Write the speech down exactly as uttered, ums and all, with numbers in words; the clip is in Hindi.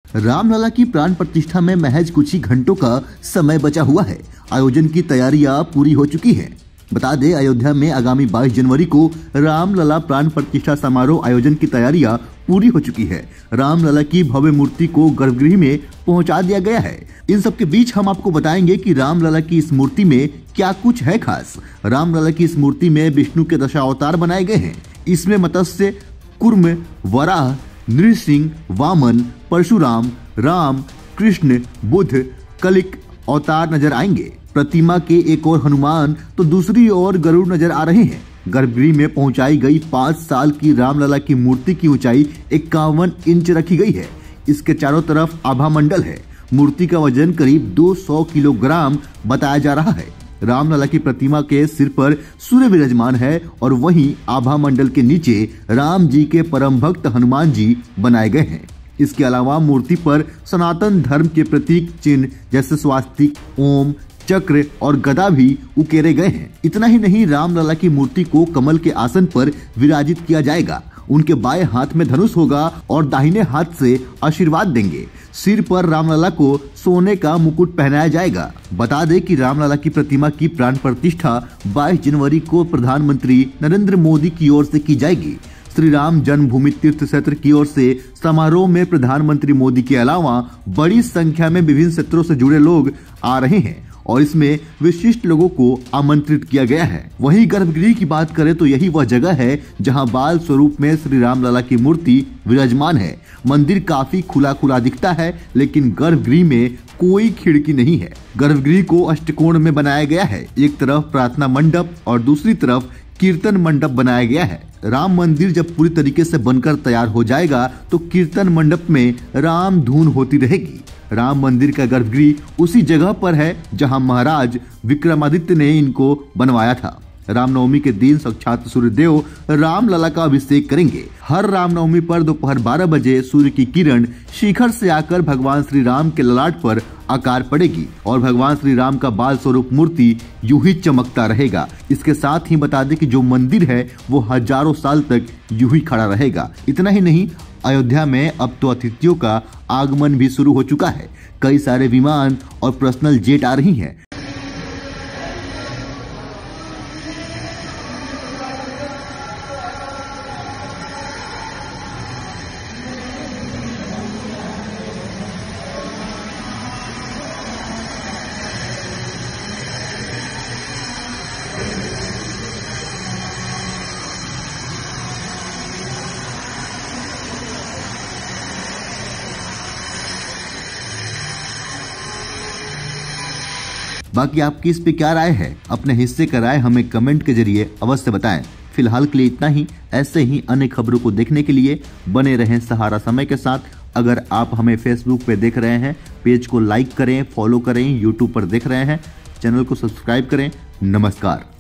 रामलला की प्राण प्रतिष्ठा में महज कुछ ही घंटों का समय बचा हुआ है। आयोजन की तैयारियां पूरी हो चुकी हैं। बता दें, अयोध्या में आगामी बाईस जनवरी को रामलला प्राण प्रतिष्ठा समारोह आयोजन की तैयारियां पूरी हो चुकी है। रामलला की भव्य मूर्ति को गर्भगृह में पहुंचा दिया गया है। इन सब के बीच हम आपको बताएंगे कि रामलला की इस मूर्ति में क्या कुछ है खास। रामलला की इस मूर्ति में विष्णु के दशावतार बनाए गए हैं। इसमें मत्स्य, कुर्म, वराह, नृसिंह, वामन, परशुराम, राम, कृष्ण, बुद्ध, कलिक अवतार नजर आएंगे। प्रतिमा के एक और हनुमान तो दूसरी ओर गरुड़ नजर आ रहे हैं। गर्भगृह में पहुंचाई गई पाँच साल की रामलला की मूर्ति की ऊंचाई इक्यावन इंच रखी गई है। इसके चारों तरफ आभा मंडल है। मूर्ति का वजन करीब दो सौ किलोग्राम बताया जा रहा है। रामलला की प्रतिमा के सिर पर सूर्य विराजमान है और वहीं आभा मंडल के नीचे राम जी के परम भक्त हनुमान जी बनाए गए हैं। इसके अलावा मूर्ति पर सनातन धर्म के प्रतीक चिन्ह जैसे स्वास्तिक, ओम, चक्र और गदा भी उकेरे गए हैं। इतना ही नहीं, रामलला की मूर्ति को कमल के आसन पर विराजित किया जाएगा। उनके बाएं हाथ में धनुष होगा और दाहिने हाथ से आशीर्वाद देंगे। सिर पर रामलला को सोने का मुकुट पहनाया जाएगा। बता दें कि रामलला की प्रतिमा की प्राण प्रतिष्ठा बाईस जनवरी को प्रधानमंत्री नरेंद्र मोदी की ओर से की जाएगी। श्री राम जन्मभूमि तीर्थ क्षेत्र की ओर से समारोह में प्रधानमंत्री मोदी के अलावा बड़ी संख्या में विभिन्न क्षेत्रों से जुड़े लोग आ रहे हैं और इसमें विशिष्ट लोगों को आमंत्रित किया गया है। वहीं गर्भगृह की बात करें तो यही वह जगह है जहां बाल स्वरूप में श्री रामलला की मूर्ति विराजमान है। मंदिर काफी खुला खुला दिखता है, लेकिन गर्भगृह में कोई खिड़की नहीं है। गर्भगृह को अष्टकोण में बनाया गया है। एक तरफ प्रार्थना मंडप और दूसरी तरफ कीर्तन मंडप बनाया गया है। राम मंदिर जब पूरी तरीके से बनकर तैयार हो जाएगा तो कीर्तन मंडप में राम धुन होती रहेगी। राम मंदिर का गर्भगृह उसी जगह पर है जहां महाराज विक्रमादित्य ने इनको बनवाया था। रामनवमी के दिन साक्षात सूर्यदेव रामलला का अभिषेक करेंगे। हर रामनवमी पर दोपहर बारह बजे सूर्य की किरण शिखर से आकर भगवान श्री राम के ललाट पर आकार पड़ेगी और भगवान श्री राम का बाल स्वरूप मूर्ति यूं ही चमकता रहेगा। इसके साथ ही बता दें कि जो मंदिर है वो हजारों साल तक यूं ही खड़ा रहेगा। इतना ही नहीं, अयोध्या में अब तो अतिथियों का आगमन भी शुरू हो चुका है। कई सारे विमान और पर्सनल जेट आ रही हैं। बाकी आपकी इस पे क्या राय है? अपने हिस्से का राय हमें कमेंट के जरिए अवश्य बताएं। फिलहाल के लिए इतना ही। ऐसे ही अन्य खबरों को देखने के लिए बने रहें सहारा समय के साथ। अगर आप हमें फेसबुक पे देख रहे हैं, पेज को लाइक करें, फॉलो करें। यूट्यूब पर देख रहे हैं, चैनल को सब्सक्राइब करें। नमस्कार।